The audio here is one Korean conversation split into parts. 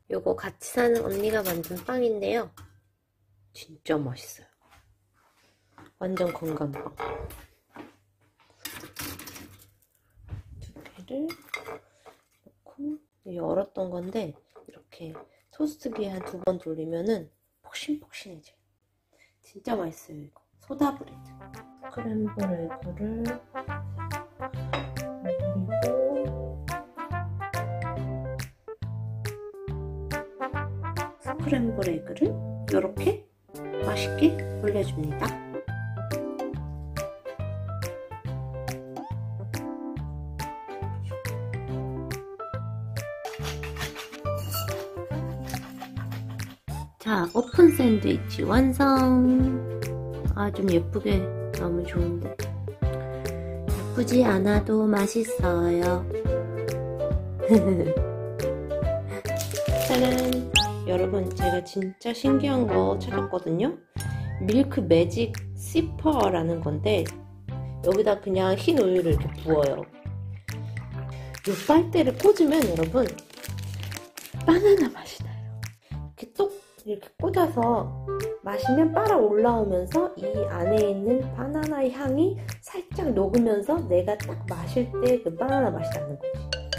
요거 같이 사는 언니가 만든 빵인데요. 진짜 맛있어요. 완전 건강빵. 두 개를 넣고 열었던 건데 이렇게 토스트기에 한 2번 돌리면은 폭신폭신해져요. 진짜 맛있어요. 이거 소다브레드. 스크램블 에그를 그리고 스크램블 에그를 이렇게 맛있게 올려줍니다. 자, 오픈 샌드위치 완성! 아, 좀 예쁘게 너무 좋은데. 예쁘지 않아도 맛있어요. 짜란! 여러분, 제가 진짜 신기한 거 찾았거든요? 밀크 매직 시퍼라는 건데 여기다 그냥 흰 우유를 이렇게 부어요. 이 빨대를 꽂으면 여러분 바나나 맛이 나요. 이렇게 쏙 이렇게 꽂아서 마시면 빨아 올라오면서 이 안에 있는 바나나 향이 살짝 녹으면서 내가 딱 마실 때 그 바나나 맛이 나는 거지.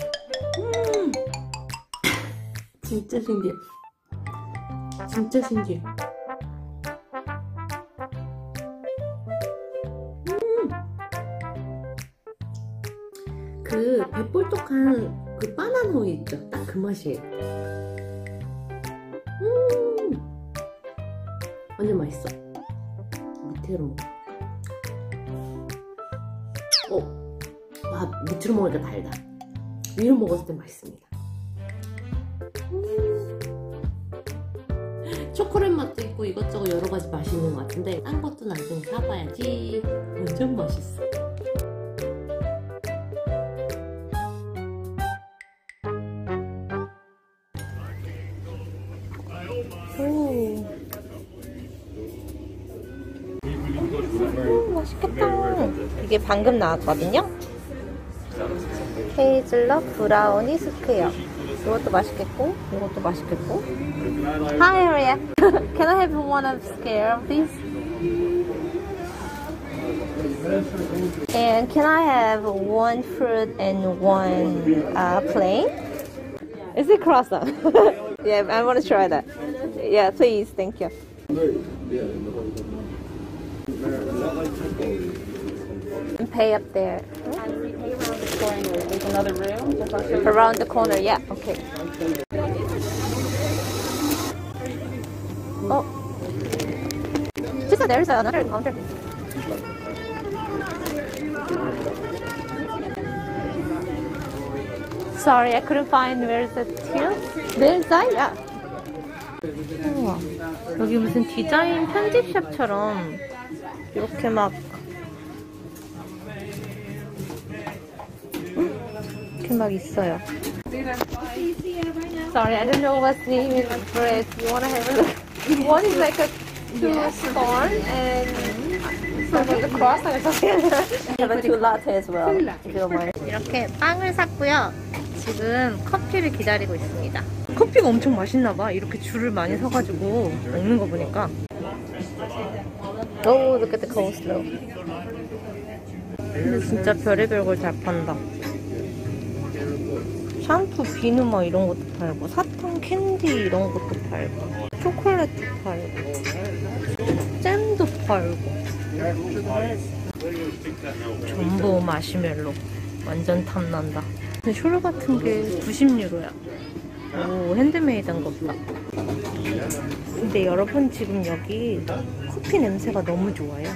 진짜 신기해. 진짜 신기해. 그 배볼떡한 그 바나나 우유 있죠? 딱 그 맛이에요. 완전 맛있어. 밑으로 먹어. 밑으로 먹으니까 달다. 위로 먹었을 때 맛있습니다. 초콜릿 맛도 있고 이것저것 여러 가지 맛이 있는 것 같은데 딴 것도 나중에 사봐야지. 완전 맛있어. 오. 맛있겠다. 이게 방금 나왔거든요. 헤이즐넛 브라우니 스퀘어. 이것도 맛있겠고, 이것도 맛있겠고. Hi, Maria. Can I have one of square, please? And can I have one fruit and one plain? Is it croissant? Yeah, I want to try that. Yeah, please. Thank you. And pay up there. There's another room. Around the corner, yeah. Okay. Oh, just there's another counter. Sorry, I couldn't find where's the till. There inside, yeah. 우와, 여기 무슨 디자인 편집샵처럼 이렇게 막 이렇게 막 있어요. Sorry, I don't know what's name is for it. You wanna have a look? One is like a two corn and some of the croissant or something. Have a two latte as well, if you don't mind. 이렇게 빵을 샀고요. 지금 커피를 기다리고 있습니다. 커피가 엄청 맛있나봐. 이렇게 줄을 많이 서가지고 먹는 거 보니까. Oh, look at the coleslaw. 근데 진짜 별의별 걸 잘 판다. 샴푸, 비누 막 이런 것도 팔고, 사탕, 캔디 이런 것도 팔고, 초콜릿도 팔고, 잼도 팔고, 전부 마시멜로. 완전 탐난다. 근데 숄 같은 게 90유로야. 오, 핸드메이드한 거 보다. 근데 여러분 지금 여기 커피 냄새가 너무 좋아요.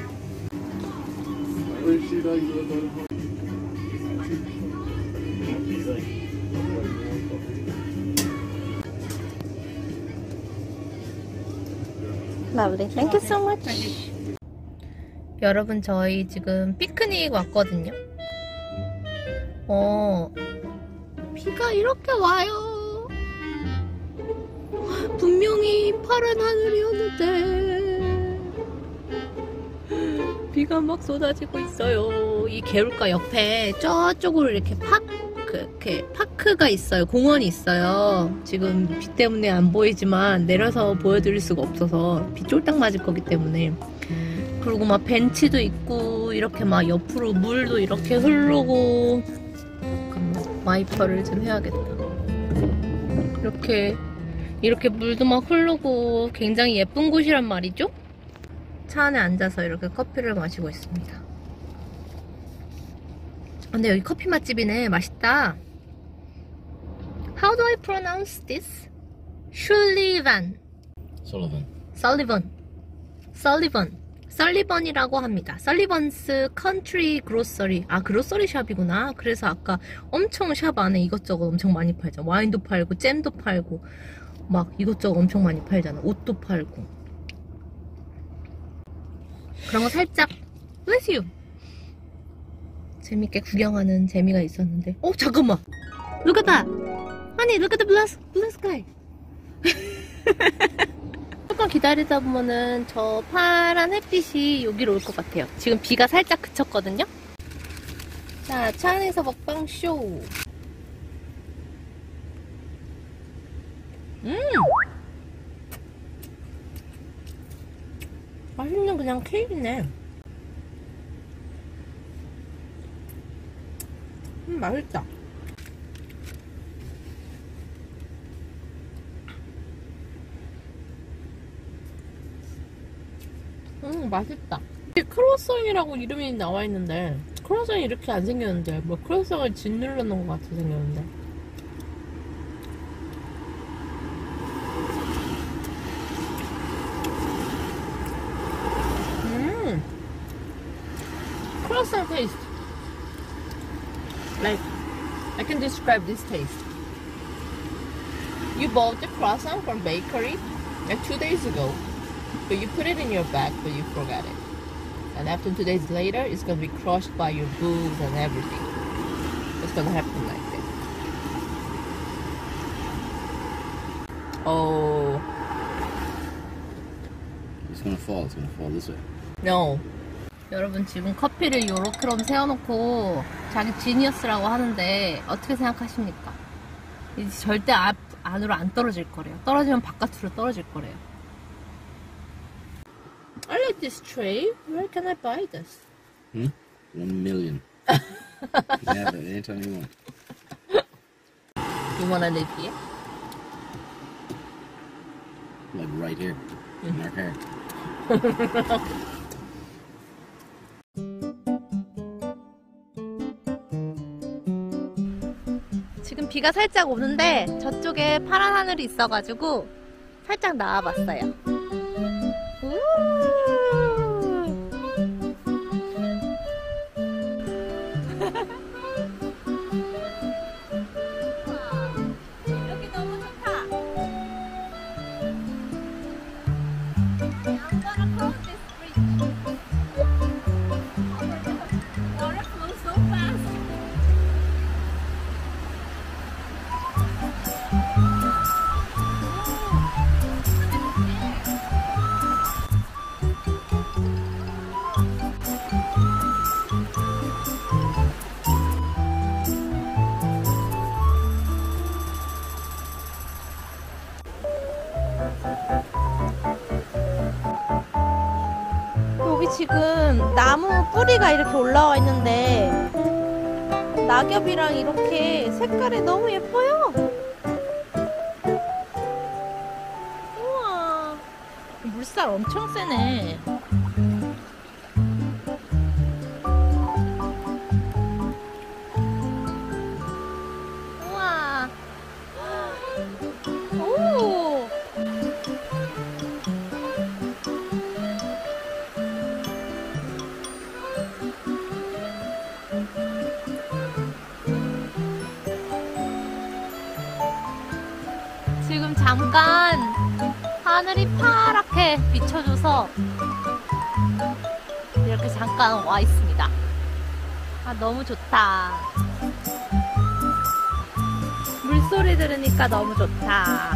Lovely. Thank you so much. 여러분 저희 지금 피크닉 왔거든요. 비가 이렇게 와요. 분명히 파란 하늘이었는데 비가 막 쏟아지고 있어요. 이 개울가 옆에 저쪽으로 이렇게 이렇게 파크가 있어요. 공원이 있어요. 지금 비 때문에 안 보이지만 내려서 보여드릴 수가 없어서 비 쫄딱 맞을 거기 때문에. 그리고 막 벤치도 있고 이렇게 막 옆으로 물도 이렇게 흐르고. 잠깐만, 와이퍼를 좀 해야겠다. 이렇게 물도 막 흐르고 굉장히 예쁜 곳이란 말이죠? 차 안에 앉아서 이렇게 커피를 마시고 있습니다. 근데 여기 커피 맛집이네. 맛있다. How do I pronounce this? 설리번이라고 합니다. 설리번스 컨트리 그로서리. 아, 그로서리 샵이구나. 그래서 아까 엄청 샵 안에 이것저것 엄청 많이 팔죠. 와인도 팔고 잼도 팔고 막 이것저것 엄청 많이 팔잖아. 옷도 팔고. 그런 거 살짝 with you. 재밌게 구경하는 재미가 있었는데. 잠깐만. Look at that. Honey, look at the blue sky. 조금 기다리다 보면은 저 파란 햇빛이 여기로 올 것 같아요. 지금 비가 살짝 그쳤거든요. 자, 차 안에서 먹방 쇼. 맛있는 그냥 케이크네. 맛있다. 맛있다. 크로아상이라고 이름이 나와 있는데 크로아상이 이렇게 안 생겼는데 뭐 크로아상을 짓눌러 놓은 것 같이 생겼는데. 크로아상 taste. Like, I can describe this taste. You bought the croissant from bakery like 2 days ago, but you put it in your bag, but you forgot it. And after 2 days later, it's gonna be crushed by your booze and everything. It's gonna happen like this. Oh. It's gonna fall this way. No. 여러분, 지금 커피를 요렇게럼 세워놓고 자기 지니어스라고 하는데 어떻게 생각하십니까? 이제 절대 안으로 안 떨어질 거래요. 떨어지면 바깥으로 떨어질 거래요. I like this tray. Where can I buy this? 1 million. Yeah, but anytime you want. You wanna live here? Like right here. In our car. 지금 비가 살짝 오는데 저쪽에 파란 하늘이 있어가지고 살짝 나와봤어요. 여기 너무 좋다. I'm gonna cross this bridge. Water flows so fast. 여기 지금 나무 뿌리가 이렇게 올라와 있는데 낙엽이랑 이렇게 색깔이 너무 예뻐요. 우와, 물살 엄청 세네. 우와. 오. 지금 잠깐 하늘이 파랗게 비춰줘서 이렇게 잠깐 와 있습니다. 아, 너무 좋다. 물소리 들으니까 너무 좋다.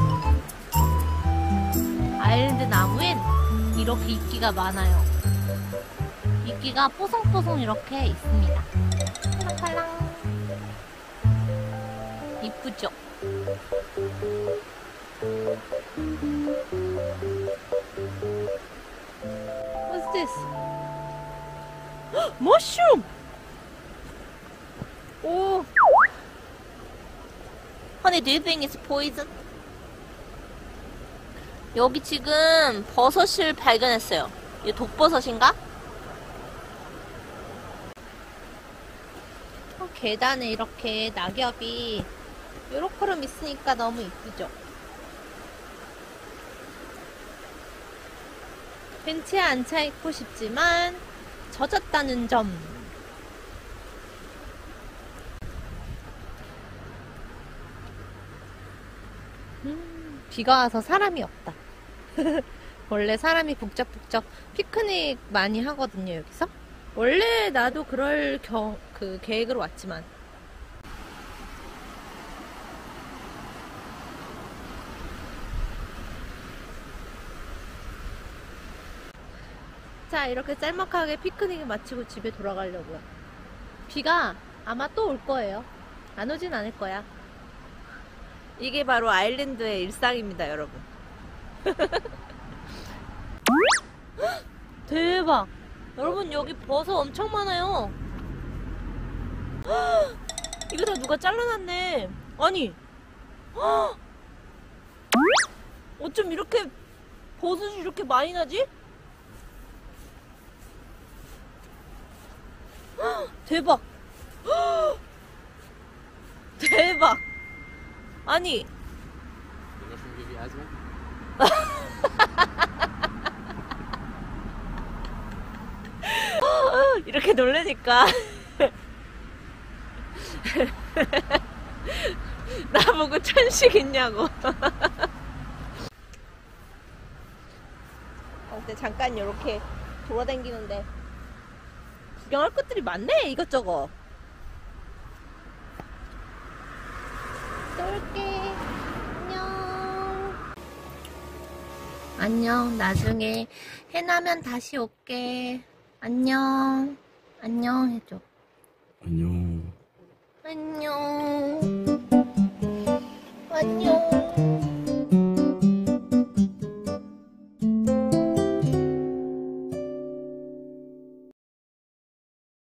아일랜드 나무엔 이렇게 이끼가 많아요. 물기가 뽀송뽀송 이렇게 있습니다. 팔랑팔랑. 이쁘죠? What's this? Mushroom! 오. Honey, do you think it's poison? 여기 지금 버섯을 발견했어요. 이게 독버섯인가? 계단에 이렇게 낙엽이 요렇게름 있으니까 너무 이쁘죠? 벤치에 앉아 있고 싶지만 젖었다는 점. 비가 와서 사람이 없다. 원래 사람이 북적북적 피크닉 많이 하거든요, 여기서. 원래 나도 그럴 그 계획으로 왔지만. 자, 이렇게 짤막하게 피크닉을 마치고 집에 돌아가려고요. 비가 아마 또 올 거예요. 안 오진 않을 거야. 이게 바로 아일랜드의 일상입니다, 여러분. 대박! 여러분, 여기 버섯 엄청 많아요. 이거 다 누가 잘라놨네. 아니, 어쩜 이렇게 버섯이 이렇게 많이 나지? 대박! 대박! 아니, 이렇게 놀래니까 나보고 천식 있냐고. 근데 잠깐 이렇게 돌아다니는데 구경할 것들이 많네, 이것저것. 또 올게. 안녕. 안녕. 나중에 해나면 다시 올게. 안녕. 안녕 해줘. 안녕. 안녕. 안녕.